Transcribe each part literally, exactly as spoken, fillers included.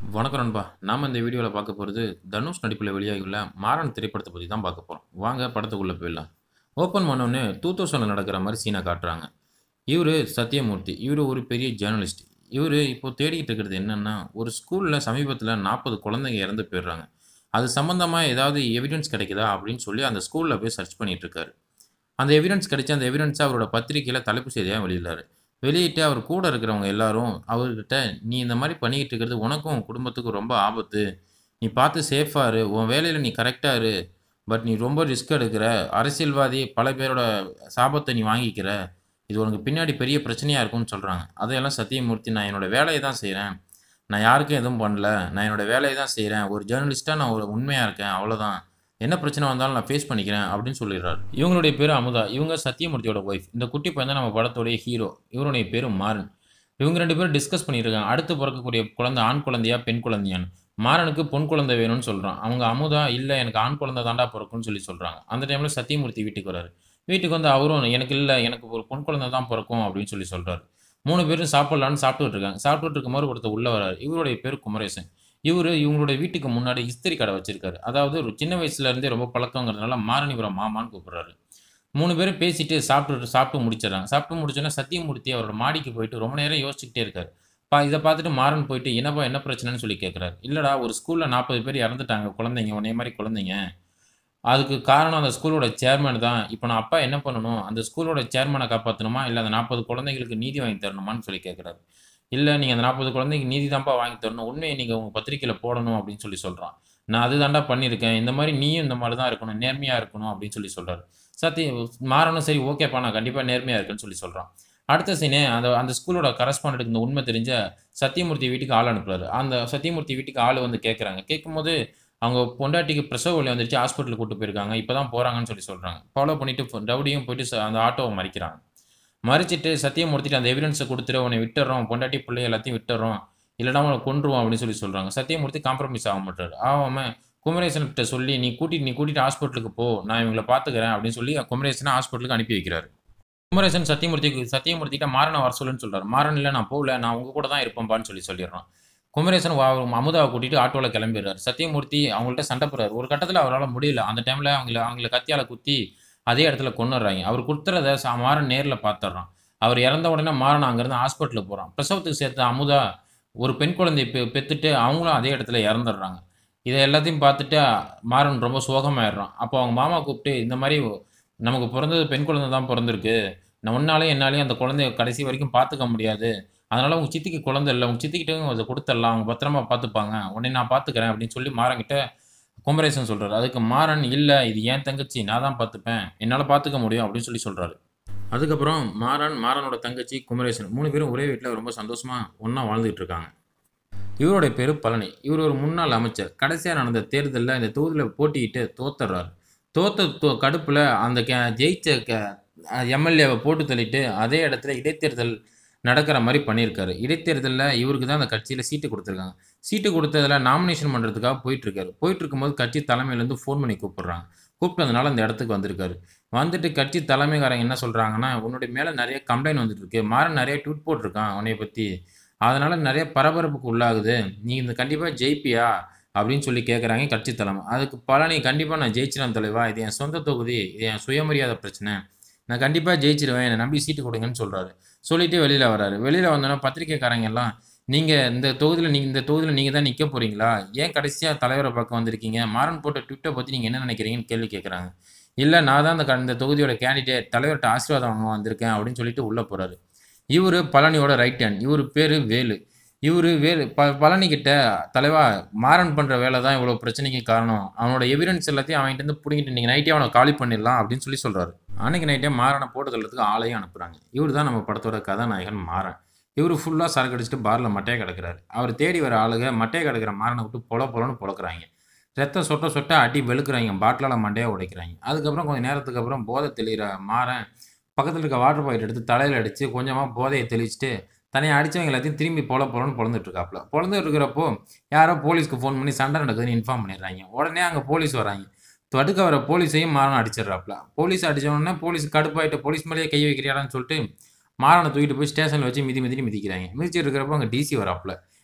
வணக்கம் நண்பா. நாம இந்த வீடியோல பார்க்க போறது, தனுஷ் நடிப்பில வெளியாகியுள்ள மாறன் திரைப்படத்த பத்தி தான் பார்க்க போறோம். வாங்க படத்துக்குள்ள போயிடலாம். ஓப்பன் பண்ணோனே இரண்டாயிரத்தில நடக்கிற மாரி சீன காட்டுறாங்க. இவரு சத்யமூர்த்தி. இவரு ஒரு பெரிய ஜர்னலிஸ்ட். இவரு இப்போ தேடிக்கிட்டு இருக்கிறது என்னன்னா, ஒரு ஸ்கூல்ல சமீபத்தில நாற்பது குழந்தைங்க இறந்து போயிடுறாங்க. அது சம்மந்தமா ஏதாவது எவிடன்ஸ் கிடைக்குதா? அப்படின்னு சொல்லி அந்த ஸ்கூல்ல போய் சர்ச் பண்ணிட்டு இருக்காரு. அந்த எவிடன்ஸ் கிடைச்சு, அந்த எவிடன்ஸ அவரோட பத்திரிக்கையில தலைப்பு செய்தியா வெளியிடுறாரு. வெளியிட்டு அவர் கூட இருக்கிறவங்க எல்லாரும் அவர்கிட்ட, "நீ இந்த மாரி பண்ணிக்கிட்டு இருக்கிறது உனக்கும், உன் குடும்பத்துக்கும் ரொம்ப ஆபத்து. நீ பார்த்து சேஃபா இரு. உன் வேலையில நீ கரெக்ட்டா இரு. பட் நீ ரொம்ப ரிஸ்க் எடுக்கிற. அரசியல்வாதி பல பேரோட சாபத்த நீ வாங்கிக்கிற. இது உனக்கு பின்னாடி பெரிய பிரச்சனையா இருக்கும்னு" சொல்றாங்க. அதையெல்லாம் சத்தியமூர்த்தி, "நான் என்னோட வேலைய தான் செய்றேன். நான் யாருக்கும் எதுவும் பண்ணல. நான் என்னோட வேலைய தான் செய்றேன். ஒரு ஜர்னலிஸ்ட்டா நான் ஒரு உண்மையா இருக்கேன். அவ்வளோதான். என்ன பிரச்சனை வந்தாலும் நான் ஃபேஸ் பண்ணிக்கிறேன்" அப்படின்னு சொல்லிடுறாரு. இவங்களுடைய பேரு அமுதா. இவங்க சத்தியமூர்த்தியோட ஒய்ஃப். இந்த குட்டி பையன் தான் நம்ம படத்துடைய ஹீரோ. இவருடைய பேரு மாறன். இவங்க ரெண்டு பேரும் டிஸ்கஸ் பண்ணிட்டு இருக்காங்க. அடுத்து பொறக்கக்கூடிய குழந்தை ஆண் குழந்தையா, பெண் குழந்தையான்னு. மாறனுக்கு பொன் குழந்தை வேணும்னு சொல்றான். அவங்க அமுதா, "இல்ல எனக்கு ஆண் குழந்தை தான்டா பொறக்கும்னு" சொல்லி சொல்றாங்க. அந்த டைம்ல சத்தியமூர்த்தி வீட்டுக்கு வராரு. வீட்டுக்கு வந்து அவரும், "எனக்கு இல்ல, எனக்கு ஒரு பொன் குழந்தை தான் பொறக்கும்" அப்படின்னு சொல்லி சொல்றாரு. மூணு பேரும் சாப்பிடலான்னு சாப்பிட்டுட்டு இருக்காங்க. சாப்பிட்டுட்டு இருக்கும்போது ஒருத்தர் உள்ள வராரு. இவருடைய பேரு குமரேசன். இவரு இவங்களுடைய வீட்டுக்கு முன்னாடி இஸ்திரி கடை வச்சிருக்காரு. அதாவது ஒரு சின்ன வயசுல இருந்தே ரொம்ப பழக்கங்கிறதுனால மாறன் இவர மாமான்னு கூப்பிடுறாரு. மூணு பேரும் பேசிட்டு சாப்பிட்டுட்டு சாப்பிட்டு முடிச்சிடுறாங்க. சாப்பிட்டு முடிச்சோனே சத்தியமூர்த்தி அவரோட மாடிக்கு போயிட்டு ரொம்ப நேரம் யோசிச்சுக்கிட்டே இருக்காரு. பா இத பார்த்துட்டு மாறன் போயிட்டு, "என்னப்பா என்ன பிரச்சனைன்னு?" சொல்லி கேட்கிறாரு. "இல்லடா, ஒரு ஸ்கூல்ல நாற்பது பேர் இறந்துட்டாங்க, குழந்தைங்க. உன்னைய மாரி குழந்தைங்க. அதுக்கு காரணம் அந்த ஸ்கூலோட சேர்மன் தான். இப்ப நான் அப்பா என்ன பண்ணணும்? அந்த ஸ்கூலோட சேர்மன காப்பாத்தணுமா? இல்ல அந்த நாற்பது குழந்தைகளுக்கு நீதி வாங்கி தரணுமான்னு?" சொல்லி கேட்கிறாரு. "இல்ல, நீங்க அந்த நாற்பது குழந்தைக்கு நீதி தான்ப்பா வாங்கி தரணும். உண்மைய நீங்க உங்க பத்திரிக்கையில போடணும்" அப்படின்னு சொல்லி சொல்றான். "நான் அது தான்டா பண்ணியிருக்கேன். இந்த மாரி நீயும் இந்த மாரி தான் இருக்கணும். நேர்மையா இருக்கணும்" அப்படின்னு சொல்லி சொல்றாரு. சத்தி மாறனும், "சரி, ஓகேப்பா, நான் கண்டிப்பா நேர்மையா இருக்கேன்னு" சொல்லி சொல்றான். அடுத்த சீனு, அந்த அந்த ஸ்கூலோட கரஸ்பாண்டன்ட்க்கு இந்த உண்மை தெரிஞ்ச சத்தியமூர்த்தி வீட்டுக்கு ஆள் அனுப்புறாரு. அந்த சத்தியமூர்த்தி வீட்டுக்கு ஆளு வந்து கேட்கறாங்க. கேட்கும்போது, அவங்க பொண்டாட்டிக்கு பிரசவ வலி வந்துருச்சு. ஹாஸ்பிட்டலுக்கு கூட்டு போயிருக்காங்க. இப்ப தான் போறாங்கன்னு சொல்லி சொல்றாங்க. ஃபாலோ பண்ணிட்டு ஃப ரவுடியும் போயிட்டு ச அந்த ஆட்டோவ மறிக்கிறாங்க. மறிச்சுட்டு சத்தியமூர்த்திட்ட, "அந்த எவிடன்ஸ குடுத்துரு. உன்னை விட்டுர்றோம். பொண்டாட்டி, புள்ளை எல்லாத்தையும் விட்டுர்றோம். இல்லன்னா உன்ன கொன்றுவோம்" அப்படின்னு சொல்லி சொல்றாங்க. சத்தியமூர்த்தி காம்ப்ரமைஸ் ஆக மாட்றாரு. ஆவாம குமரேசன்கிட்ட சொல்லி, "நீ கூட்டிட்டு நீ கூட்டிட்டு ஹாஸ்பிட்டலுக்கு போ. நான் இவங்கள பார்த்துக்கிறேன்" அப்படின்னு சொல்லி குமரேசன ஹாஸ்பிட்டலுக்கு அனுப்பி வைக்கிறாரு. குமரேசன் சத்தியமூர்த்திக்கு சத்தியமூர்த்திட்ட மாறன வர சொல்லுன்னு சொல்றாரு. மாறன், "இல்ல, நான் போகல. நான் உங்க கூட தான் இருப்பேன்ப்பான்னு" சொல்லி சொல்லிடுறான். குமரேசன் வ அமுதாவ கூட்டிட்டு ஆட்டோல கிளம்பிடுறாரு. சத்தியமூர்த்தி அவங்கள்ட்ட சண்ட போடுறாரு. ஒரு கட்டத்தில அவரால முடியல. அந்த டைம்ல அவங்கள அவங்கள கத்தியால குத்தி அதே இடத்துல கொன்னுடுறாய்ங்க. அவர் குத்துறத ச மாறன் நேர்ல பார்த்துடுறான். அவர் இறந்த உடனே மாறன் அங்கருந்து ஹாஸ்பிட்டலுக்கு போறான். பிரசவத்துக்கு சேர்த்த அமுதா ஒரு பெண் குழந்தைய பெ பெத்துட்டு அவங்களும் அதே இடத்துல இறந்துடுறாங்க. இத எல்லாத்தையும் பார்த்துட்டு மாறன் ரொம்ப சோகமாயிடுறான். அப்போ அவங்க மாமா கூப்பிட்டு, "இந்த மாரி நமக்கு பொறந்தது பெண் குழந்தை தான் பொறந்திருக்கு. நான் உன்னாலயும் என்னாலயும் அந்த குழந்தைய கடைசி வரைக்கும் பார்த்துக்க முடியாது. அதனால உங்க சித்திக்கு குழந்தை இல்ல. உங்க சித்திக்கிட்டயும் அத குடுத்துறலாம். அவங்க பத்திரமா பார்த்துப்பாங்க. உன்னைய நான் பார்த்துக்கிறேன்" அப்படின்னு சொல்லி மாறன்கிட்ட குமரேசன் சொல்றாரு. அதுக்கு மாறன், "இல்ல, இது என் தங்கச்சி. நான் தான் பார்த்துப்பேன். என்னால பார்த்துக்க முடியும்" அப்படின்னு சொல்லி சொல்றாரு. அதுக்கப்புறம் மாறன், மாறனோட தங்கச்சி, குமரேசன் மூணு பேரும் ஒரே வீட்ல ரொம்ப சந்தோஷமா ஒண்ணா வாழ்ந்துட்டு இருக்காங்க. இவருடைய பேரு பழனி. இவரு ஒரு முன்னாள் அமைச்சர். கடைசியா நடந்த தேர்தல்ல இந்த தொகுதியில போட்டியிட்டு தோத்துர்றாரு. தோத்த தொ கடுப்புல அந்த கே ஜெயிச்ச க அ எம்.எல்.ஏவ போட்டு தள்ளிட்டு, அதே இடத்துல இடைத்தேர்தல் நடக்கிற மாரி பண்ணியிருக்காரு. இடைத்தேர்தல்ல இவருக்கு தான் அந்த கட்சியில சீட்டு குடுத்துருக்காங்க. சீட்டு குடுத்ததுல நாமினேஷன் பண்றதுக்காக போயிட்டுருக்காரு. போயிட்டுருக்கும்போது கட்சி தலைமையிலேருந்து ஃபோன் பண்ணி கூப்பிடுறாங்க. கூப்பிட்டதுனால அந்த இடத்துக்கு வந்திருக்காரு. வந்துட்டு கட்சி தலைமைக்காரங்க என்ன சொல்றாங்கன்னா, "உன்னுடைய மேல நெறைய கம்ப்ளைண்ட் வந்துட்டு இருக்கு. மாறன் நெறைய ட்வீட் போட்டுருக்கான் உன்னைய பத்தி. அதனால நெறைய பரபரப்புக்கு உள்ளாகுது. நீ இந்த கண்டிப்பா ஜெயிப்பியா?" அப்படின்னு சொல்லி கேட்கறாங்க கட்சி தலைமை. அதுக்கு பழனி, "கண்டிப்பா நான் ஜெயிச்சுருவேன் தலைவா. இது என் சொந்த தொகுதி. இது என் சுயமரியாதை பிரச்சனை. நான் கண்டிப்பா ஜெயிச்சுருவேன். என்ன நம்பி சீட்டு குடுங்கன்னு" சொல்றாரு. சொல்லிட்டு வெளியில வராரு. வெளியில வந்தோனே பத்திரிக்கைக்காரங்க எல்லாம், "நீங்க இந்த தொகுதியில நீங்க இந்த தொகுதியில நீங்க தான் நிக்க போறீங்களா? ஏன் கடைசியா தலைவர பார்க்க வந்திருக்கீங்க? மாறன் போட்ட ட்வீட்ட பத்தி நீங்க என்ன நினைக்கிறீங்கன்னு?" கேள்வி கேட்கறாங்க. "இல்ல, நான் தான் இந்த க இந்த தொகுதியோட கேண்டிடேட். தலைவர்ட்ட ஆசீர்வாதம் வாங்க வந்திருக்கேன்" அப்படின்னு சொல்லிட்டு உள்ள போறாரு. இவரு பழனியோட ரைட் ஹேண்ட். இவரு பேரு வேலு. இவரு வேலு ப பழனிகிட்ட, "தலைவா, மாறன் பண்ற வேல தான் இவ்வளோ பிரச்சனைக்கு காரணம். அவனோட எவிடன்ஸ் எல்லாத்தையும் அவன்கிட்டருந்து புடுங்கிட்டு இன்னைக்கு நைட்டே அவன காலி பண்ணிடலாம்" அப்படின்னு சொல்லி சொல்றாரு. அன்னைக்கு நைட்டே மாறன போட்டு தள்ளுறதுக்கு ஆளையும் அனுப்புறாங்க. இவரு தான் நம்ம படத்தோட கதாநாயகன் மாறன். இவரு ஃபுல்லா சரக்கு அடிச்சுட்டு பார்ல மட்டையா கிடக்குறாரு. அவர தேடி வர ஆளுங்க மட்டையா கிடக்குற மாறன விட்டு பொல பொலன்னு பொளக்குறாய்ங்க. ரத்தம் சொட்ட சொட்ட அடி வெளுக்குறாய்ங்க. பாட்டிலால மண்டையா உடைக்கிறாய்ங்க. அதுக்கப்புறம் கொஞ்சம் நேரத்துக்கு அப்புறம் போதை தெளியிற மாறன் பக்கத்துல இருக்க வாட்டர் பாக்கெட் எடுத்து தலையில அடிச்சு கொஞ்சமா போதைய தெளிச்சுட்டு, தன்னைய அடிச்சவங்க எல்லாத்தையும் திரும்பி பொல பொலன்னு பொளந்துட்டு இருக்காப்ல. பொளந்துட்டு இருக்கிறப்போ, யாரோ போலீஸ்க்கு ஃபோன் பண்ணி சண்டை நடக்குதுன்னு இன்ஃபார்ம் பண்ணிடுறாய்ங்க. உடனே அங்க போலீஸ் வராய்ங்க. தடுக்க வர போலீஸையும் மாறன் அடிச்சிடுறாப்ல. போலீஸ் அடிச்ச உடனே போலீஸ் கடுப்பாயிட்டு, "போலீஸ் மேலேயே கை வைக்கிறியாடான்னு" சொல்லிட்டு மாறன தூக்கிட்டு போய் ஸ்டேஷன்ல வச்சு மிதி மிதின்னு மிதிக்கிறாய்ங்க. மிதிச்சிட்டு இருக்கிறப்போ அங்க டிசி வராப்ல.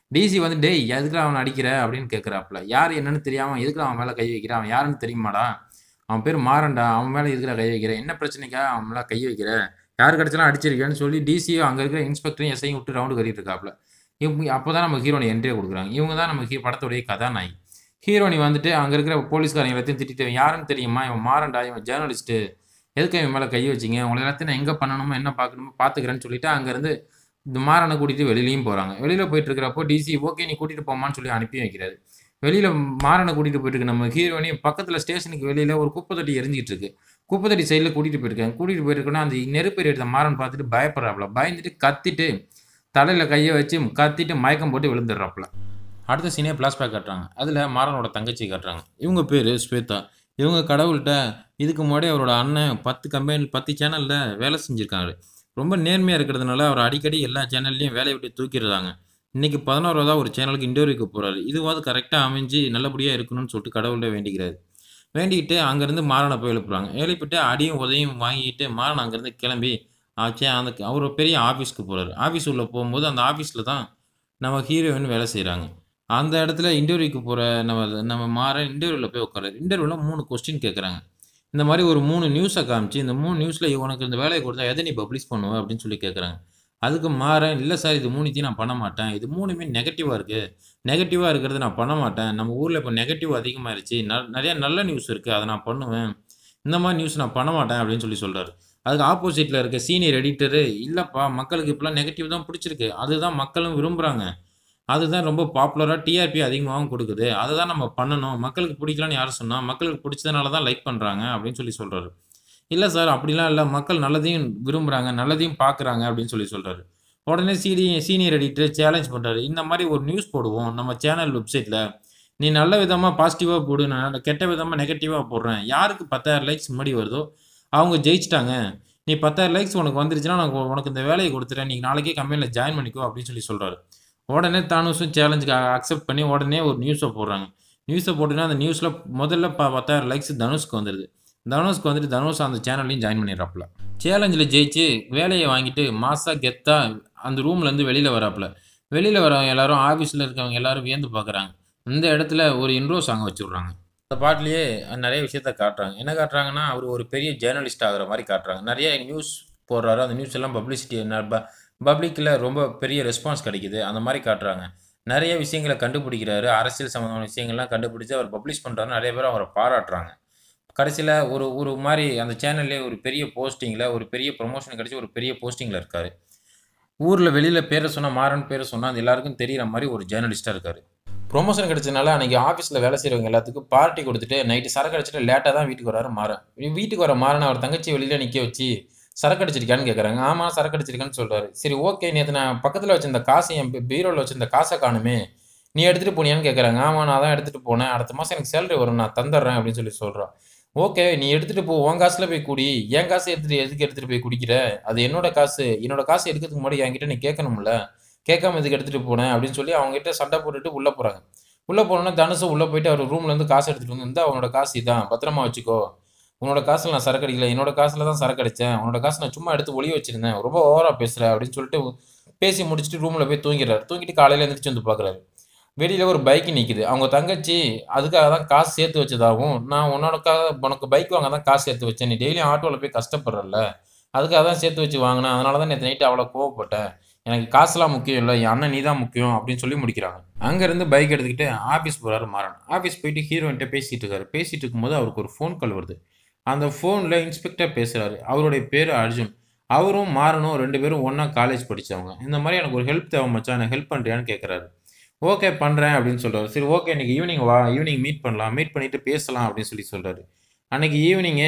டிசி வந்து டேய் எதுக்குடா அவனை அடிக்கிற அப்படின்னு கேட்குறாப்புல. யார் என்னன்னு தெரியாம எதுக்குடா அவன் மேலே கை வைக்கிற, அவன் யாருன்னு தெரியுமாடா, அவன் பேர் மாறன்டா, அவன் மேலே எதுக்குடா கை வைக்கிற, என்ன பிரச்சனைக்காக அவன் மேலே கை வைக்கிற, யார் கிடச்சாலும் அடிச்சிருக்கேன்னு சொல்லி டிசியும் அங்கே இருக்கிற இன்ஸ்பெக்டரையும் எஸ்ஐயும் விட்டு ரவுண்டு கட்டிட்டு இருக்காப்புல. இவங்க அப்போ தான் நம்ம ஹீரோனி என்ட்ரியை கொடுக்குறாங்க. இவங்க தான் நம்ம ஹீ படத்துடைய கதாநாயகி. ஹீரோனி வந்துட்டு அங்கே இருக்கிற போலீஸ்காரங்க எல்லாத்தையும் திட்டிட்டு யாருன்னு தெரியுமா, இவன் மாறன்டா, இவன் ஜேர்னலிஸ்ட்டு, எதுக்கு இவன் மேலே கை வச்சிங்க, உங்களை எல்லாத்தையும் நான் எங்கே பண்ணணுமோ என்ன பார்க்கணுமோ பார்த்துக்கிறேன்னு சொல்லிட்டு அங்கேருந்து இந்த மாறனை கூட்டிகிட்டு வெளியிலையும் போகிறாங்க. வெளியில் போயிட்டு இருக்கிறப்போ டிசி ஓகே நீ கூட்டிகிட்டு போமான்னு சொல்லி அனுப்பி வைக்கிறாரு. வெளியில் மாறனை கூட்டிகிட்டு போயிட்டு இருக்கு நம்ம ஹீரோனி பக்கத்தில் ஸ்டேஷனுக்கு வெளியில் ஒரு குப்பை தொட்டி எரிஞ்சிட்டு இருக்கு. குப்பை தொட்டி சைடில் கூட்டிகிட்டு போயிருக்காங்க. கூட்டிகிட்டு போயிருக்கோன்னா அந்த நெருப்பு எடுத்த மாறன் பார்த்துட்டு பயப்படுறாப்புல. பயந்துட்டு கத்திட்டு தலையில் கையை வச்சு கத்திட்டு மயக்கம் போட்டு விழுந்துடுறாப்புல. அடுத்த சீனே ஃப்ளாஷ்பேக் காட்டுறாங்க. அதில் மாறனோட தங்கச்சி காட்டுறாங்க. இவங்க பேர் ஸ்வேதா. இவங்க கடவுள்கிட்ட இதுக்கு முன்னாடி அவரோட அண்ணன் பத்து கம்பெனி பத்து சேனலில் வேலை செஞ்சுருக்காங்க. ரொம்ப நேர்மையாக இருக்கிறதுனால அவர் அடிக்கடி எல்லா சேனல்லையும் வேலையை விட்டு தூக்கிடுறாங்க. இன்றைக்கி பதினோராவதாக ஒரு சேனலுக்கு இன்டர்வியூக்கு போகிறாரு. இதுவாது கரெக்டாக அமைஞ்சு நல்லபடியாக இருக்கணும்னு சொல்லிட்டு கடவுள்கிட்ட வேண்டிக்கிறாரு. வேண்டிக்கிட்டு அங்கேருந்து மாறனை போய் எழுப்புறாங்க. எழுப்பிட்டு அடியும் உதவியும் வாங்கிட்டு மாறன் அங்கேருந்து கிளம்பி ஆச்சே அந்த அவர் பெரிய ஆஃபீஸ்க்கு போகிறாரு. ஆஃபீஸ் உள்ளே போகும்போது அந்த ஆஃபீஸில் தான் நம்ம ஹீரோயின் வேலை செய்கிறாங்க. அந்த இடத்துல இன்டர்வியூக்கு போகிற நம்ம நம்ம மாறன் இன்டர்வியூவில் போய் உட்காராரு. இன்டர்வியூவில் மூணு கொஸ்டின் கேட்குறாங்க. இந்த மாதிரி ஒரு மூணு நியூஸை காமிச்சு இந்த மூணு நியூஸில் உனக்கு இந்த வேலையை கொடுத்தா எதை நீ பப்ளிஷ் பண்ணுவ அப்படின்னு சொல்லி கேட்குறாங்க. அதுக்கு மாறன் இல்லை சார் இது மூணுத்தையும் நான் பண்ண மாட்டேன், இது மூணுமே நெகட்டிவாக இருக்குது, நெகட்டிவாக இருக்கிறது நான் பண்ண மாட்டேன், நம்ம ஊரில் இப்போ நெகட்டிவ் அதிகமாகிருச்சு, ந நிறையா நல்ல நியூஸ் இருக்குது அதை நான் பண்ணுவேன், இந்த மாதிரி நியூஸ் நான் பண்ண மாட்டேன் அப்படின்னு சொல்லி சொல்கிறாரு. அதுக்கு ஆப்போசிட்டில் இருக்க சீனியர் எடிட்டரு இல்லைப்பா மக்களுக்கு இப்போலாம் நெகட்டிவ் தான் பிடிச்சிருக்கு, அதுதான் மக்களும் விரும்புகிறாங்க, அதுதான் ரொம்ப பாப்புலராக டிஆர்பி அதிகமாகவும் கொடுக்குது, அதை தான் நம்ம பண்ணணும், மக்களுக்கு பிடிக்கலான்னு யார் சொன்னால், மக்களுக்கு பிடிச்சதுனால தான் லைக் பண்ணுறாங்க அப்படின்னு சொல்லி சொல்கிறாரு. இல்லை சார் அப்படிலாம் இல்லை, மக்கள் நல்லதையும் விரும்புகிறாங்க, நல்லதையும் பார்க்குறாங்க அப்படின்னு சொல்லி சொல்கிறாரு. உடனே சிடி சீனியர் எடிட்டர் சேலஞ்ச் பண்ணுறாரு. இந்த மாதிரி ஒரு நியூஸ் போடுவோம் நம்ம சேனல் வெப்சைட்டில், நீ நல்ல விதமாக பாசிட்டிவாக போடு, நான் கெட்ட விதமாக நெகட்டிவாக போடுறேன், யாருக்கு பத்தாயிரம் லைக்ஸ் முன்னாடி வருதோ அவங்க ஜெயிச்சிட்டாங்க, நீ பத்தாயிரம் லைக்ஸ் உனக்கு வந்துருச்சுன்னா நான் உனக்கு இந்த வேலையை கொடுத்துட்டேன், நீ நாளைக்கே கம்பெனியில் ஜாயின் பண்ணிக்கோ அப்படின்னு சொல்லி சொல்கிறாரு. உடனே தானுஸும் சேலஞ்சுக்கு அக்செப்ட் பண்ணி உடனே ஒரு நியூஸை போடுறாங்க. நியூஸை போட்டுன்னா அந்த நியூஸில் முதல்ல ப பத்தாயிரம் லைக்ஸ் தனுஷ்க்கு வந்துடுது. தனுஷ்க்கு வந்துட்டு தனுஷ் அந்த சேனல்லையும் ஜாயின் பண்ணிடுறாப்புல. சேலஞ்சில் ஜெயிச்சு வேலையை வாங்கிட்டு மாசாக கெத்தா அந்த ரூம்லேருந்து வெளியில் வராப்புல. வெளியில் வரவங்க எல்லாரும் ஆஃபீஸில் இருக்கவங்க எல்லாரும் வியந்து பார்க்குறாங்க. இந்த இடத்துல ஒரு இன்ட்ரோ சாங் வச்சு விட்றாங்க. அந்த பாட்டிலேயே நிறைய விஷயத்த காட்டுறாங்க. என்ன காட்டுறாங்கன்னா அவர் ஒரு பெரிய ஜேர்னலிஸ்ட் ஆகிற மாதிரி காட்டுறாங்க. நிறைய நியூஸ் போடுறாரு, அந்த நியூஸ் எல்லாம் பப்ளிசிட்டி ப பப்ளிக்கில் ரொம்ப பெரிய ரெஸ்பான்ஸ் கிடைக்குது, அந்த மாதிரி காட்டுறாங்க. நிறைய விஷயங்களை கண்டுபிடிக்கிறாரு, அரசியல் சம்மந்தமான விஷயங்கள்லாம் கண்டுபிடிச்சி அவர் பப்ளிஷ் பண்ணுறாரு. நிறைய பேர் அவரை பாராட்டுறாங்க. கடைசியில் ஒரு ஒரு மாதிரி அந்த சேனல்லே ஒரு பெரிய போஸ்டிங்கில் ஒரு பெரிய ப்ரொமோஷன் கிடச்சி ஒரு பெரிய போஸ்டிங்கில் இருக்கார். ஊரில் வெளியில் பேரை சொன்னால் மாறன் பேரை சொன்னால் அது எல்லாருக்கும் தெரிகிற மாதிரி ஒரு ஜேர்னலிஸ்ட்டாக இருக்கார். ப்ரொமோஷன் கிடச்சதுனால அன்றைக்கி ஆஃபீஸில் வேலை செய்கிறவங்க எல்லாத்துக்கும் பார்ட்டி கொடுத்துட்டு நைட்டு சரக்கு அடிச்சுட்டு லேட்டாக தான் வீட்டுக்கு வராரு மாறன். வீட்டுக்கு வர மாறன் அவர் தங்கச்சி வெளியில் நிற்க வச்சு சரக்கு அடிச்சிருக்கான்னு கேட்குறாங்க. ஆமாம் சரக்கு அடிச்சிருக்கான்னு சொல்கிறாரு. சரி ஓகே நேற்று நான் பக்கத்தில் வச்சிருந்த காசு என் பீரோவில் வச்சிருந்த காசை காணுமே, நீ எடுத்துகிட்டு போனியான்னு கேட்குறாங்க. ஆமாம் நான் தான் எடுத்துகிட்டு போனேன், அடுத்த மாதம் எனக்கு சேலரி வரும் நான் தந்துடுறேன் அப்படின்னு சொல்லி சொல்கிறான். ஓகே நீ எடுத்துகிட்டு போ, உன் காசில் போய் குடி, என் காசு எடுத்துகிட்டு எதுக்கு எடுத்துகிட்டு போய் குடிக்கிற, அது என்னோட காசு, என்னோட காசு எடுக்கிறதுக்கு முன்னாடி என்கிட்ட நீ கேட்கணும்ல, கேட்காம இதுக்கு எடுத்துகிட்டு போனேன் அப்படின்னு சொல்லி அவங்ககிட்ட சண்டை போட்டுட்டு உள்ளே போகிறாங்க. உள்ளே போனோன்னா தனுஷும் உள்ளே போயிட்டு அவர் ரூம்லேருந்து காசு எடுத்துகிட்டு வந்து, இந்த அவனோட காசு இதான் பத்திரமா வச்சுக்கோ, உன்னோட காசில் நான் சரக்கு அடிக்கல, என்னோட காசில் தான் சரக்கு அடித்தேன், உன்னோட காசு நான் சும்மா எடுத்து ஒளிய வச்சுருந்தேன், ரொம்ப ஓவராக பேசுகிற அப்படின்னு சொல்லிட்டு பேசி முடிச்சுட்டு ரூமில் போய் தூங்கிடுறாரு. தூங்கிட்டு காலையில் எழுந்திரிச்சு வந்து பார்க்குறாரு. வெளியில் ஒரு பைக்கு நிற்கிது. அவங்க தங்கச்சி அதுக்காக தான் காசு சேர்த்து வச்சதாகவும், நான் உன்னோடக்காக உனக்கு பைக் வாங்க தான் காசு சேர்த்து வச்சேன், நீ டெய்லியும் ஆட்டோவில் போய் கஷ்டப்படுறல, அதுக்காக தான் சேர்த்து வச்சு வாங்கினேன், அதனால தான் நேற்று நைட்டு அவ்வளோ கோவப்பட்டேன், எனக்கு காசுலாம் முக்கியம் இல்லை, என் அண்ணன் நீ தான் முக்கியம் அப்படின்னு சொல்லி முடிக்கிறாங்க. அங்கேருந்து பைக் எடுத்துக்கிட்டு ஆஃபீஸ் போகிறாரு மாறன். ஆஃபீஸ் போயிட்டு ஹீரோயின்ட்ட பேசிகிட்டு இருக்காரு. பேசிகிட்டு இருக்கும்போது அவருக்கு ஒரு ஃபோன் கால் வருது. அந்த ஃபோனில் இன்ஸ்பெக்டர் பேசுகிறாரு. அவருடைய பேர் அர்ஜுன். அவரும் மாறனும் ரெண்டு பேரும் ஒன்றா காலேஜ் படித்தவங்க. இந்த மாதிரி எனக்கு ஒரு ஹெல்ப் தேவை மச்சான், எனக்கு ஹெல்ப் பண்ணுறியான்னு கேட்குறாரு. ஓகே பண்ணுறேன் அப்படின்னு சொல்கிறார். சரி ஓகே இன்றைக்கி ஈவினிங் வா, ஈவினிங் மீட் பண்ணலாம், மீட் பண்ணிவிட்டு பேசலாம் அப்படின்னு சொல்லி சொல்கிறாரு. அன்றைக்கி ஈவினிங்கு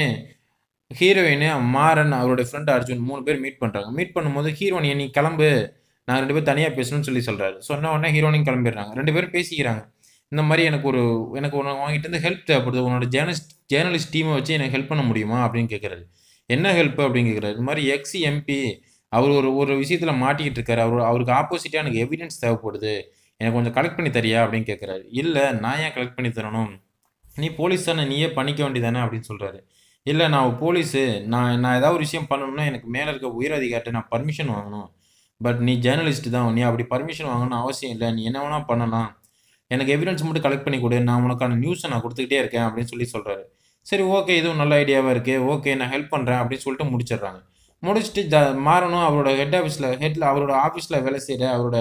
ஹீரோயின் மாறன் அவருடைய ஃப்ரெண்ட் அர்ஜுன் மூணு பேர் மீட் பண்ணுறாங்க. மீட் பண்ணும்போது ஹீரோயின் நீ கிளம்பு, நான் ரெண்டு பேர் தனியாக பேசணும்னு சொல்லி சொல்கிறாரு. சொன்ன உடனே ஹீரோயினும் கிளம்பிடுறாங்க. ரெண்டு பேரும் பேசிக்கிறாங்க. இந்த மாதிரி எனக்கு ஒரு எனக்கு ஒன்று வாங்கிட்டு வந்து ஹெல்ப் தேவைப்படுது, உன்னோட ஜேர்னலிஸ்ட் ஜேர்னலிஸ்ட் டீமை வச்சு எனக்கு ஹெல்ப் பண்ண முடியுமா அப்படின்னு கேட்குறாரு. என்ன ஹெல்ப் அப்படின்னு கேட்குறாரு. இது மாதிரி எக்ஸ் எம்பி அவர் ஒரு ஒரு விஷயத்தில் மாட்டிக்கிட்டு இருக்காரு, அவர் அவருக்கு ஆப்போசிட்டாக எனக்கு எவிடன்ஸ் தேவைப்படுது, எனக்கு கொஞ்சம் கலெக்ட் பண்ணி தரியா அப்படின்னு கேட்குறாரு. இல்லை நான் ஏன் கலெக்ட் பண்ணி தரணும், நீ போலீஸ் தானே, நீயே பண்ணிக்க வேண்டியதானே அப்படின்னு சொல்கிறாரு. இல்லை நான் போலீஸு, நான் நான் ஏதாவது ஒரு விஷயம் பண்ணணும்னா எனக்கு மேலே இருக்க உயர் அதிகாரிட்ட நான் பர்மிஷன் வாங்கணும், பட் நீ ஜேர்னலிஸ்ட் தான். நீ அப்படி பர்மிஷன் வாங்கணும்னு அவசியம் இல்ல. நீ என்ன வேணா பண்ணலாம். எனக்கு எவிடன்ஸ் மட்டும் கலெக்ட் பண்ணி குடு. நான் உனக்கான நியூஸ நான் குடுத்துக்கிட்டே இருக்கேன் அப்படின்னு சொல்லி சொல்றாரு. சரி ஓகே. இதுவும் நல்ல ஐடியாவா இருக்கே. ஓகே நான் ஹெல்ப் பண்றேன் அப்படின்னு சொல்லிட்டு முடிச்சிடுறாங்க. முடிச்சுட்டு ஜ மாறனும் அவரோட ஹெட் ஆஃபீஸ்ல ஹெட்ல அவரோட ஆஃபீஸ்ல வேலை செய்ற அவரோட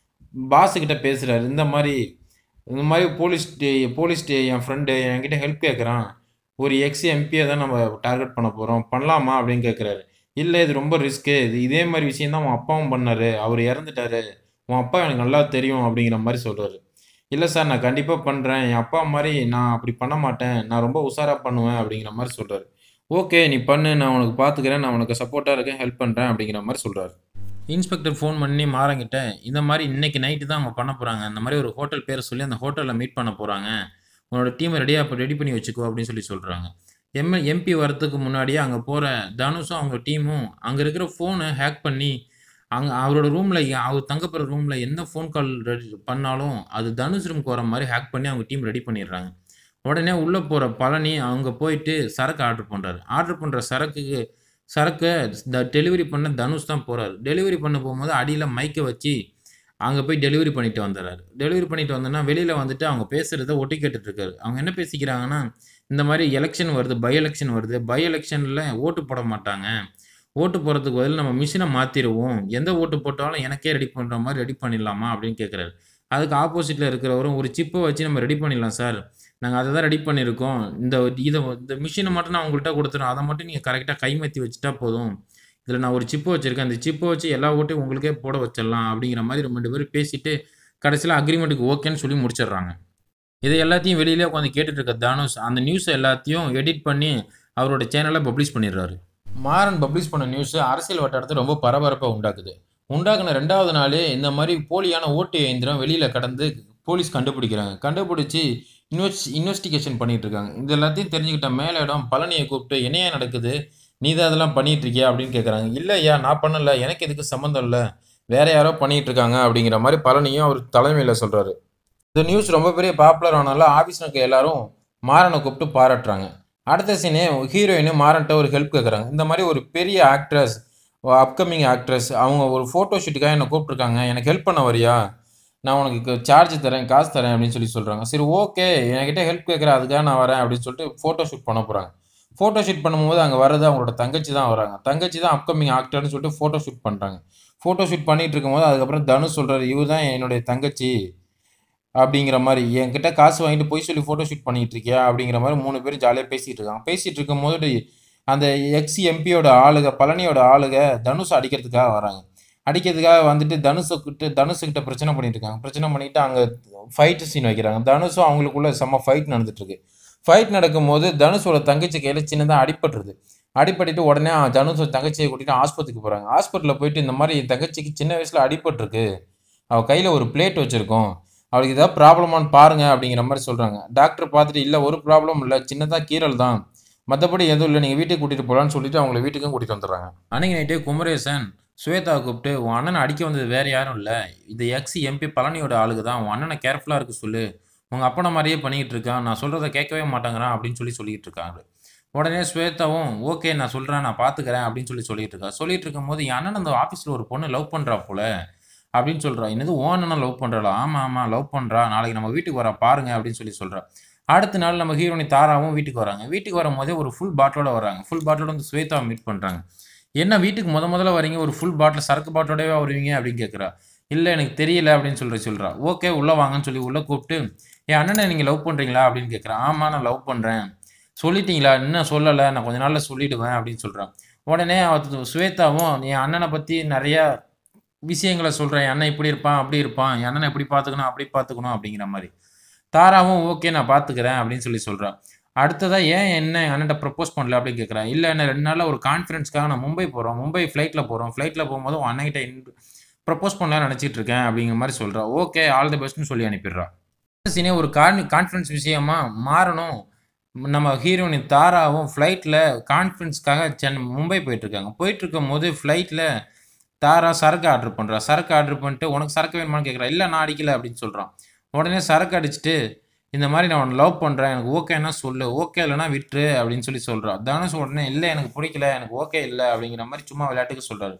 பாஸ் கிட்ட பேசுறாரு. இந்த மாரி இந்த மாரி போலீஸ் ஸ்டே போலீஸ் ஸ்டே என் ஃப்ரெண்டு என்கிட்ட ஹெல்ப் கேட்குறான். ஒரு எக்ஸ் எம்பிய தான் நம்ம டார்கெட் பண்ண போறோம். பண்ணலாமா? அப்படின்னு கேட்குறாரு. இல்ல இது ரொம்ப ரிஸ்க்கு. இது இதே மாரி விஷயம் தான் உன் அப்பாவும் பண்ணாரு. அவரு இறந்துட்டாரு. உன் அப்பா எனக்கு நல்லா தெரியும் அப்படிங்கிற மாரி சொல்றாரு. இல்ல சார் நான் கண்டிப்பா பண்றேன். என் அப்பா மாரி நான் அப்படி பண்ண மாட்டேன். நான் ரொம்ப உஷாரா பண்ணுவேன் அப்படிங்கிற மாரி சொல்றாரு. ஓகே நீ பண்ணு. நான் உனக்கு பார்த்துக்கிறேன். நான் உனக்கு சப்போர்ட்டா இருக்கேன். ஹெல்ப் பண்றேன் அப்படிங்கிற மாரி சொல்றாரு. இன்ஸ்பெக்டர் ஃபோன் பண்ணி மாறன்கிட்ட, இந்த மாரி இன்னைக்கு நைட்டு தான் அவங்க பண்ண போறாங்க. இந்த மாரி ஒரு ஹோட்டல் பேர சொல்லி அந்த ஹோட்டல்ல மீட் பண்ண போறாங்க. உன்னோட டீம ரெடியா ரெடி பண்ணி வச்சுக்கோ அப்படின்னு சொல்லி சொல்றாங்க. எம் எம்பி வரதுக்கு முன்னாடியே அங்க போற தனுஷும் அவங்க டீமும் அங்க இருக்கிற ஃபோன ஹேக் பண்ணி, அங்க அவரோட ரூம்ல அவர் தங்க போற ரூம்ல எந்த ஃபோன் கால் ரெடி பண்ணாலும், அது தனுஷ் ரூம்க்கு வர மாரி ஹேக் பண்ணி அவங்க டீம் ரெடி பண்ணிடுறாங்க. உடனே உள்ள போற பழனி அங்க போயிட்டு சரக்கு ஆர்டர் பண்றாரு. ஆர்டர் பண்ற சரக்குக்கு சரக்க த டெலிவரி பண்ண தனுஷ் தான் போறாரு. டெலிவரி பண்ண போம்போது அடியில மைக்க வச்சு, அங்க போய் டெலிவரி பண்ணிட்டு வந்துர்றாரு. டெலிவரி பண்ணிட்டு வந்தோனே, வெளியில வந்துட்டு அவங்க பேசுறத ஒட்டு கேட்டுட்டு இருக்காரு. அவங்க என்ன பேசிக்கிறாங்கன்னா, இந்த மாரி எலக்ஷன் வருது, பை எலக்ஷன் வருது. பை எலக்ஷன்ல ஓட்டு போட மாட்டாங்க. ஓட்டு போடுறதுக்கு பதிலா நம்ம மிஷின மாத்திருவோம். எந்த ஓட்டு போட்டாலும் எனக்கே ரெடி பண்ற மாரி ரெடி பண்ணிடலாமா? அப்படின்னு கேட்கிறாரு. அதுக்கு ஆப்போசிட்ல இருக்கிறவரும், ஒரு சிப்ப வச்சு நம்ம ரெடி பண்ணிடலாம் சார். நாங்க அத தான் ரெடி பண்ணியிருக்கோம். இந்த இத இந்த மிஷின மட்டும் நான் உங்கள்ட்ட குடுத்துறேன். அத மட்டும் நீங்க கரெக்ட்டா கைமத்தி வச்சுட்டா போதும். இதில நான் ஒரு சிப் வச்சிருக்கேன். அந்த சிப்ப வச்சு எல்லா ஓட்டையும் உங்களுக்கே போட வச்சிடலாம். அப்படிங்கிற மாரி ரெண்டு பேரும் பேசிட்டு, கடைசியில அக்ரீமென்ட்க்கு ஓகேன்னு சொல்லி முடிச்சிடுறாங்க. இத எல்லாத்தையும் வெளியிலே உட்காந்து கேட்டுட்டு இருக்க தனுஷ், அந்த நியூஸ் எல்லாத்தையும் எடிட் பண்ணி அவரோட சேனல்ல பப்ளிஷ் பண்ணிடுறாரு. மாறன் பப்ளிஷ் பண்ண நியூஸ் அரசியல் வட்டாரத்துல ரொம்ப பரபரப்ப உண்டாக்குது. உண்டாக்குன ரெண்டாவது நாளே இந்த மாரி போலியான ஓட்டு இயந்திரம் வெளியில கடந்து போலீஸ் கண்டுபிடிக்கிறாங்க. கண்டுபிடிச்சு இன்வெஸ் இன்வெஸ்டிகேஷன் பண்ணிட்டு இருக்காங்க. இது எல்லாத்தையும் தெரிஞ்சுக்கிட்ட மேலிடம் பழனிய கூப்பிட்டு, "என்னய்யா நடக்குது? நீ தான் இதெல்லாம் பண்ணிட்டு இருக்கியா?" அப்படின்னு கேட்கறாங்க. "இல்ல ஐயா நான் பண்ணல. எனக்கு இதுக்கு சம்மந்தம் இல்ல. வேற யாரோ பண்ணிட்டு இருக்காங்க." அப்படிங்கிற மாரி பழனியும் அவர் தலைமையில சொல்றாரு. இந்த நியூஸ் ரொம்ப பெரிய பாப்புலர் ஆனனால ஆஃபீஸ்ல இருக்க எல்லாரும் மாறனை கூப்பிட்டு பாராட்டுறாங்க. அடுத்த சீனே ஹீரோயின் மாறன்ட்ட ஒரு ஹெல்ப் கேட்குறாங்க. இந்த மாதிரி ஒரு பெரிய ஆக்ட்ரஸ், அப்கமிங் ஆக்ட்ரஸ் அவங்க ஒரு ஃபோட்டோ ஷூட்டுக்காக என்னை கூப்பிட்டுருக்காங்க. எனக்கு ஹெல்ப் பண்ண வரியா? நான் உனக்கு சார்ஜ் தரேன், காசு தரேன் அப்படின்னு சொல்லி சொல்கிறாங்க. சரி ஓகே என்கிட்ட ஹெல்ப் கேட்குறேன் அதுக்காக நான் வரேன் அப்படின்னு சொல்லிட்டு ஃபோட்டோ ஷூட் பண்ண போகிறாங்க. ஃபோட்டோ ஷூட் பண்ணும்போது அங்கே வர்றது அவங்களோட தங்கச்சி தான் வராங்க. தங்கச்சி தான் அப்கமிங் ஆக்டர்னு சொல்லிட்டு ஃபோட்டோ ஷூட் பண்ணுறாங்க. ஃபோட்டோ ஷூட் பண்ணிட்டு இருக்கும்போது அதுக்கப்புறம் தனுஷ் சொல்கிறாரு, இவர் தான் என்னுடைய தங்கச்சி அப்படிங்கிற மாரி, என்கிட்ட காசு வாங்கிட்டு பொய் சொல்லி ஃபோட்டோ ஷூட் பண்ணிட்டு இருக்கியா? அப்படிங்கிற மாரி மூணு பேரும் ஜாலியா பேசிட்டு இருக்காங்க. பேசிட்டு இருக்கும்போது, அந்த எக்ஸ் எம்பியோட ஆளுக, பழனியோட ஆளுக தனுஷ அடிக்கிறதுக்காக வராங்க. அடிக்கிறதுக்காக வந்துட்டு தனுஷகிட்ட தனுஷ்கிட்ட பிரச்சனை பண்ணிட்டு இருக்காங்க. பிரச்சனை பண்ணிட்டு அங்க ஃபைட் சீன் வைக்கிறாங்க. தனுஷும் அவங்களுக்குள்ள செம்ம ஃபைட் நடந்துட்டு இருக்கு. ஃபைட் நடக்கும்போது தனுஷோட தங்கச்சி கையில சின்னதா அடிபட்டுருது. அடிபட்டுட்டு உடனே தனுஷோட தங்கச்சிய கூட்டிட்டு ஆஸ்பத்திரிக்கு போறாங்க. ஹாஸ்பிட்டல்ல போயிட்டு இந்த மாரி என் தங்கச்சிக்கு சின்ன வயசுல அடிபட்டுருக்கு. அவ கையில ஒரு பிளேட் வச்சிருக்கோம். அவளுக்கு ஏதாவது ப்ராப்ளமான்னு பாருங்க அப்படிங்கிற மாதிரி சொல்றாங்க. டாக்டர் பார்த்துட்டு இல்ல ஒரு ப்ராப்ளம் இல்ல. சின்னதா கீறல் தான். மத்தபடி எதுவும் இல்ல. நீங்க வீட்டுக்கு கூட்டிட்டு போலான்னு சொல்லிட்டு அவங்கள வீட்டுக்கும் கூட்டிட்டு வந்துடுறாங்க. அன்னைக்கு நைட்டே குமரேசன் ஸ்வேதாவை கூப்பிட்டு உன் அண்ணனை அடிக்க வந்தது வேற யாரும் இல்ல. இது எக்ஸ் எம்பி பழனியோட ஆளுக தான். உன் அண்ணனை கேர்ஃபுல்லா இருக்க சொல்லு. உங்க அப்பனை மாதிரியே பண்ணிட்டு இருக்கான். நான் சொல்றத கேட்கவே மாட்டேங்கிறான் அப்படின்னு சொல்லி சொல்லிட்டு இருக்காங்க. உடனே ஸ்வேதாவும் ஓகே நான் சொல்றேன் நான் பாத்துக்கிறேன் அப்படின்னு சொல்லி சொல்லிட்டு இருக்கா. சொல்லிட்டு இருக்கும்போது என் அண்ணன் அந்த ஆபீஸ்ல ஒரு பொண்ணு லவ் பண்றா போல அப்படின்னு சொல்றா. என்னது உன் அண்ணனை லவ் பண்றாளா? ஆமா ஆமா லவ் பண்றா. நாளைக்கு நம்ம வீட்டுக்கு வரா பாருங்க அப்படின்னு சொல்லி சொல்றா. அடுத்த நாள் நம்ம ஹீரோனி தாராவும் வீட்டுக்கு வராங்க. வீட்டுக்கு வரும்போதே ஒரு ஃபுல் பாட்டிலோட வராங்க. ஃபுல் பாட்டிலோட வந்து ஸ்வேதாவை மீட் பண்றாங்க. என்ன வீட்டுக்கு முத முதல்ல வரீங்க ஒரு ஃபுல் பாட்டில் சரக்கு பாட்டிலோடவே வருவீங்க அப்படின்னு கேட்குறா. இல்லை எனக்கு தெரியல அப்படின்னு சொல்ற சொல்றா. ஓகே உள்ள வாங்கன்னு சொல்லி உள்ள கூப்பிட்டு என் அண்ணனை நீங்க லவ் பண்றீங்களா அப்படின்னு கேட்குறா. ஆமா நான் லவ் பண்றேன். சொல்லிட்டீங்களா? இன்னும் சொல்லலை. நான் கொஞ்ச நாள்ல சொல்லிடுவேன் அப்படின்னு சொல்றான். உடனே அவ ஸ்வேதாவும் என் அண்ணனை பத்தி நிறைய விஷயங்கள சொல்றேன். என் அண்ணன் இப்படி இருப்பான், அப்படி இருப்பான். என் அண்ணனை இப்படி பார்த்துக்கணும், அப்படி பார்த்துக்கணும் அப்படிங்கிற மாரி. தாராவும் ஓகே நான் பார்த்துக்கிறேன் அப்படின்னு சொல்லி சொல்றா. அடுத்ததா ஏன் என்ன என் அண்ணன்ட்ட ப்ரப்போஸ் பண்ணல அப்படின்னு கேட்கிறா. இல்ல என்ன ரெண்டு நாள்ல ஒரு கான்ஃபரன்ஸ்க்காக நான் மும்பை போறோம். மும்பை ஃப்ளைட்ல போறோம். ஃப்ளைட்ல போகும்போது உன் அண்ணன்கிட்ட இன் ப்ரப்போஸ் பண்ணலாம்னு நினைச்சிட்டு இருக்கேன் அப்படிங்கிற மாரி சொல்றா. ஓகே ஆல் தி பெஸ்ட்ன்னு சொல்லி அனுப்பிடுறா. சீனே ஒரு கான் கான்ஃபரன்ஸ் விஷயமா மாறணும். நம்ம ஹீரோயின் தாராவும் ஃப்ளைட்ல கான்ஃபரன்ஸ்க்காக சென்னை மும்பை போயிட்டு இருக்காங்க. போயிட்டு இருக்கும்போது ஃப்ளைட்ல தாரா சரக்கு ஆர்டர் பண்றா. சரக்கு ஆர்டர் பண்ணிட்டு உனக்கு சரக்கு வேணுமான்னு கேட்குறா. இல்ல நான் அடிக்கல அப்படின்னு சொல்றான். உடனே சரக்கு அடிச்சுட்டு இந்த மாதிரி நான் உன்னை லவ் பண்றேன். எனக்கு ஓகேன்னா சொல்லு. ஓகே இல்லைன்னா விட்டுரு அப்படின்னு சொல்லி சொல்றா. தனுஷ் உடனே இல்ல எனக்கு பிடிக்கல. எனக்கு ஓகே இல்ல அப்படிங்கிற மாதிரி சும்மா விளையாட்டுக்கு சொல்றாரு.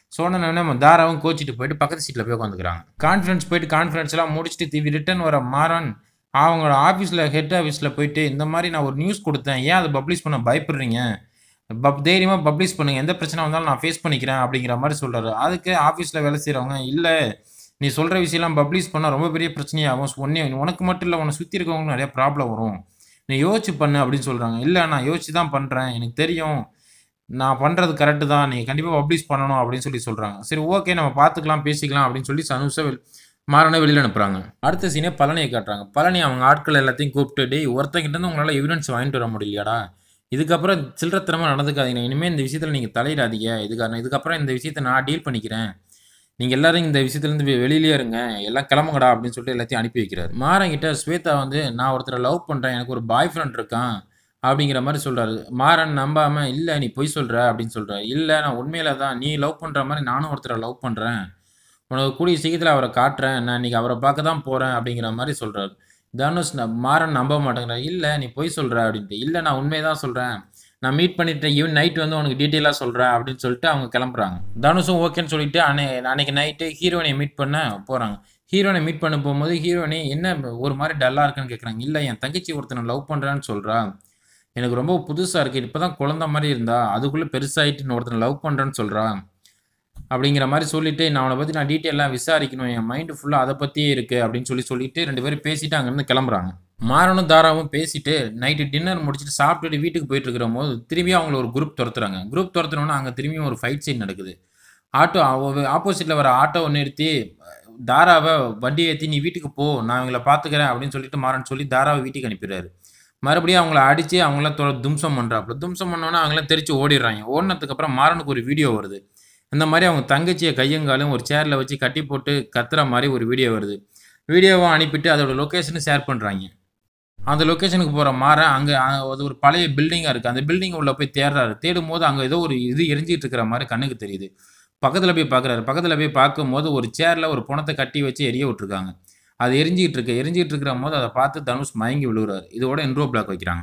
சொன்னோடனே நம்ம தாராவும் கோச்சிட்டு போயிட்டு பக்கத்து சீட்டில் போய் உட்காந்துக்கிறாங்க. கான்ஃபரன்ஸ் போயிட்டு கான்ஃபரன்ஸ்லாம் முடிச்சுட்டு திரும்பி ரிட்டர்ன் வர மாறன் அவங்களோட ஆஃபீஸில் ஹெட் ஆஃபீஸில் போயிட்டு இந்த மாதிரி நான் ஒரு நியூஸ் கொடுத்தேன், ஏன் அதை பப்ளிஷ் பண்ண பயப்படுறீங்க, பப் தைரியமாக பப்ளிஷ் பண்ணுங்கள், எந்த பிரச்சனை வந்தாலும் நான் ஃபேஸ் பண்ணிக்கிறேன் அப்படிங்கிற மாதிரி சொல்கிறாரு. அதுக்கு ஆஃபீஸில் வேலை செய்கிறவங்க, இல்லை நீ சொல்கிற விஷயம்லாம் பப்ளிஷ் பண்ணால் ரொம்ப பெரிய பிரச்சனையாகும், ஒன்றே உனக்கு மட்டும் இல்லை உன்னை சுற்றி இருக்கவங்களுக்கு நிறைய ப்ராப்ளம் வரும், நீ யோசிச்சு பண்ணு அப்படின்னு சொல்கிறாங்க. இல்லை நான் யோசிச்சு தான் பண்ணுறேன், எனக்கு தெரியும் நான் பண்ணுறது கரெக்டு தான், நீங்கள் கண்டிப்பாக பப்ளிஷ் பண்ணணும் அப்படின்னு சொல்லி சொல்கிறாங்க. சரி ஓகே நம்ம பார்த்துக்கலாம் பேசிக்கலாம் அப்படின்னு சொல்லி சனுஷை மாறனை வெளியில் அனுப்புகிறாங்க. அடுத்த சீனே பழனியை காட்டுறாங்க. பழனி அவங்க ஆட்கள் எல்லாத்தையும் கூப்பிட்டு, டேய் ஒருத்தங்கிட்டேருந்து உங்களால் எவிடன்ஸ் வாங்கிட்டு வர முடியலையாடா, இதுக்கப்புறம் சில்லறத்தனமாக நடந்துக்காதீங்க, இனிமேல் இந்த விஷயத்தில் நீங்கள் தலையிடாதீங்க, இதுக்கான இதுக்கப்புறம் இந்த விஷயத்தை நான் டீல் பண்ணிக்கிறேன், நீங்கள் எல்லாரும் இந்த விஷயத்துலேருந்து வெளியிலே இருங்க, எல்லாம் கிளம்புங்கடா அப்படின்னு சொல்லிட்டு எல்லாத்தையும் அனுப்பி வைக்கிறாரு. மாறன் கிட்ட ஸ்வேதா வந்து நான் ஒருத்தரை லவ் பண்ணுறேன், எனக்கு ஒரு பாய் ஃப்ரெண்ட் இருக்கான் அப்படிங்கிற மாதிரி சொல்கிறாரு. மாறன் நம்பாமல், இல்லை நீ பொய் சொல்கிற அப்படின்னு சொல்கிறார். இல்லை நான் உண்மையில தான், நீ லவ் பண்ணுற மாதிரி நானும் ஒருத்தரை லவ் பண்ணுறேன், உனக்கு கூடிய சீக்கிரத்தில் அவரை காட்டுறேன், நான் இன்றைக்கி அவரை பார்க்க தான் போகிறேன் அப்படிங்கிற மாதிரி சொல்கிறார். தனுஷ் மாறன் நம்ப மாட்டேங்கிறார். இல்லை நீ பொய் சொல்கிற அப்படின்ட்டு. இல்லை நான் உண்மையை தான் சொல்கிறேன், நான் மீட் பண்ணிட்டேன், ஈவன் நைட் வந்து உனக்கு டீட்டெயிலாக சொல்கிறேன் அப்படின்னு சொல்லிட்டு அவங்க கிளம்புறாங்க. தனுஷும் ஓகேன்னு சொல்லிட்டு அன்னை அன்னைக்கு நைட்டு ஹீரோயினை மீட் பண்ண போகிறாங்க. ஹீரோயினை மீட் பண்ண போகும்போது ஹீரோயினை என்ன ஒரு மாதிரி டல்லாக இருக்குன்னு கேட்குறாங்க. இல்லை என் தங்கச்சி ஒருத்தனை லவ் பண்ணுறான்னு சொல்கிறா, எனக்கு ரொம்ப புதுசாக இருக்குது, இப்போ தான் குழந்த மாதிரி இருந்தா அதுக்குள்ளே பெருசாகிட்டு ஒருத்தனை லவ் பண்ணுறேன்னு சொல்கிறா அப்படிங்கிற மாதிரி சொல்லிவிட்டு, நான் அவனை பற்றி நான் டீட்டெயிலாக விசாரிக்கணும், என் மைண்டு ஃபுல்லாக அதை பற்றியே இருக்குது அப்படின்னு சொல்லி சொல்லிவிட்டு ரெண்டு பேரும் பேசிவிட்டு அங்கேருந்து கிளம்புறாங்க. மாறனும் தாராவும் பேசிட்டு நைட்டு டின்னர் முடிச்சுட்டு சாப்பிட்டுட்டு வீட்டுக்கு போயிட்டு இருக்கிற போது திரும்பியும் அவங்கள ஒரு குரூப் துரத்துறாங்க. குரூப் துரத்துனோன்னா அங்கே திரும்பியும் ஒரு ஃபைட் சீன் நடக்குது. ஆட்டோ ஆப்போசிட்டில் வர ஆட்டோவை நிறுத்தி தாராவை வண்டி ஏற்றி நீ வீட்டுக்கு போ, நான் இவங்களை பார்த்துக்கிறேன் அப்படின்னு சொல்லிட்டு மாறன் சொல்லி தாராவை வீட்டுக்கு அனுப்பிடுறாரு. மறுபடியும் அவங்கள அடித்து அவங்களாம் தொ தும்சம் பண்ணுறாப்புல. தும்சம் பண்ணோன்னா அவங்களாம் தெரிச்சு ஓடிடுறாங்க. ஓடினதுக்கப்புறம் மாறனுக்கு ஒரு வீடியோ வருது. இந்த மாதிரி அவங்க தங்கச்சியை கையங்காலும் ஒரு சேரில் வச்சு கட்டி போட்டு கத்துற மாதிரி ஒரு வீடியோ வருது. வீடியோவை அனுப்பிட்டு அதோட லொக்கேஷனை ஷேர் பண்ணுறாங்க. அந்த லொக்கேஷனுக்கு போகிற மாறன் அங்கே அது ஒரு பழைய பில்டிங்காக இருக்குது. அந்த பில்டிங் உள்ளே போய் தேடுறாரு. தேடும் போது அங்கே ஏதோ ஒரு இது எரிஞ்சிட்டு இருக்கிற மாதிரி கண்ணுக்கு தெரியுது. பக்கத்தில் போய் பார்க்குறாரு. பக்கத்தில் போய் பார்க்கும்போது ஒரு சேரில் ஒரு பணத்தை கட்டி வச்சு எரிய விட்டுருக்காங்க. அது எரிஞ்சிகிட்டு இருக்கு. எரிஞ்சிகிட்டு இருக்கிற போது அதை பார்த்து தனுஷ் மயங்கி விழுகிறாரு. இதோட இன்ட்ரோ பிளாக் வைக்கிறாங்க.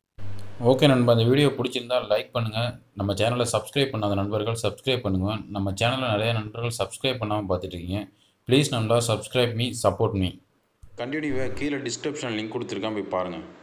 ஓகே நண்பா, இந்த வீடியோ பிடிச்சிருந்தால் லைக் பண்ணுங்கள். நம்ம சேனலை சப்ஸ்கிரைப் பண்ணாத நண்பர்கள் சப்ஸ்கிரைப் பண்ணுங்கள். நம்ம சேனலில் நிறைய நண்பர்கள் சப்ஸ்கிரைப் பண்ணாமல் பார்த்துட்ருக்கீங்க. ப்ளீஸ் நண்பா சப்ஸ்கிரைப் மீ, சப்போர்ட் மீ. கண்டினியூவாக கீழே டிஸ்கிரிப்ஷன் லிங்க் கொடுத்துருக்கேன், போய் பாருங்கள்.